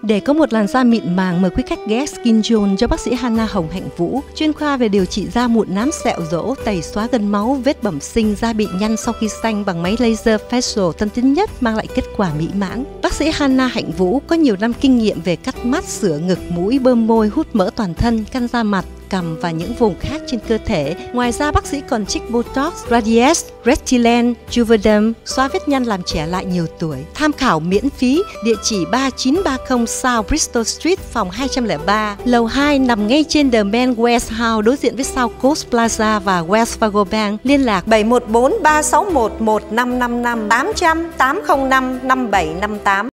Để có một làn da mịn màng, mời quý khách ghé Skin Zone cho bác sĩ Hana Hồng Hạnh Vũ, chuyên khoa về điều trị da mụn nám sẹo rỗ, tẩy xóa gân máu, vết bẩm sinh, da bị nhăn sau khi xanh bằng máy laser facial tân tiến nhất mang lại kết quả mỹ mãn. Bác sĩ Hana Hạnh Vũ có nhiều năm kinh nghiệm về cắt mắt, sửa ngực, mũi, bơm môi, hút mỡ toàn thân, căn da mặt, cằm và những vùng khác trên cơ thể. Ngoài ra, bác sĩ còn trích Botox, Radiesse, Restylane, Juvederm, xóa vết nhăn làm trẻ lại nhiều tuổi. Tham khảo miễn phí, địa chỉ 3930 South Bristol Street, phòng 203, lầu 2 nằm ngay trên The Man West House đối diện với South Coast Plaza và Wells Fargo Bank. Liên lạc 714 361 1555 800 805 5758.